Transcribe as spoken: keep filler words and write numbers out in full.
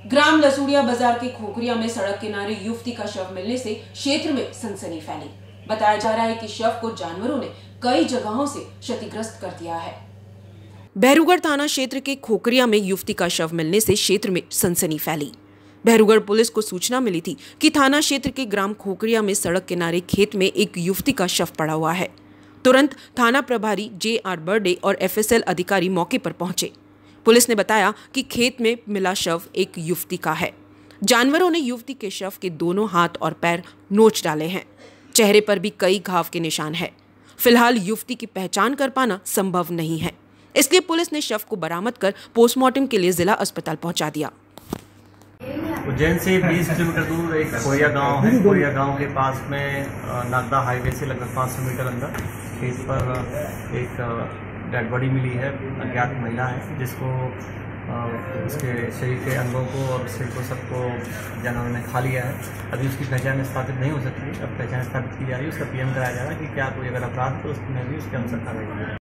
ग्राम लसूड़िया बाजार के खोखरिया में सड़क किनारे युवती का शव मिलने से क्षेत्र में सनसनी फैली। बताया जा रहा है कि शव को जानवरों ने कई जगहों से क्षतिग्रस्त कर दिया है। बहरूगढ़ थाना क्षेत्र के खोखरिया में युवती का शव मिलने से क्षेत्र में सनसनी फैली। बहरूगढ़ पुलिस को सूचना मिली थी कि थाना क्षेत्र के ग्राम खोखरिया में सड़क किनारे खेत में एक युवती का शव पड़ा हुआ है। तुरंत थाना प्रभारी जे आर बर्डे और एफ एस एल अधिकारी मौके पर पहुंचे। पुलिस ने बताया कि खेत में मिला शव एक युवती का है। जानवरों ने युवती के शव के दोनों हाथ और पैर नोच डाले हैं। चेहरे पर भी कई घाव के निशान हैं। फिलहाल युवती की पहचान कर पाना संभव नहीं है, इसलिए पुलिस ने शव को बरामद कर पोस्टमार्टम के लिए जिला अस्पताल पहुंचा दिया। उज्जैन से बीस किलोमीटर दूर एक खोया गांव है। खोया गांव के पास में नागदा हाईवे से लगभग पाँच सौ मीटर अंदर खेत पर एक डेड बॉडी मिली है। अज्ञात महिला है जिसको उसके शरीर के अंगों को और सिर को सबको जानवरों ने खा लिया है। अभी उसकी पहचान स्थापित नहीं हो सकती। अब पहचान स्थापित की जा रही है। उसका पीएम कराया जा रहा है कि क्या कोई अगर अपराध तो उसमें भी उसके अनुसार कार्रवाई की जाए।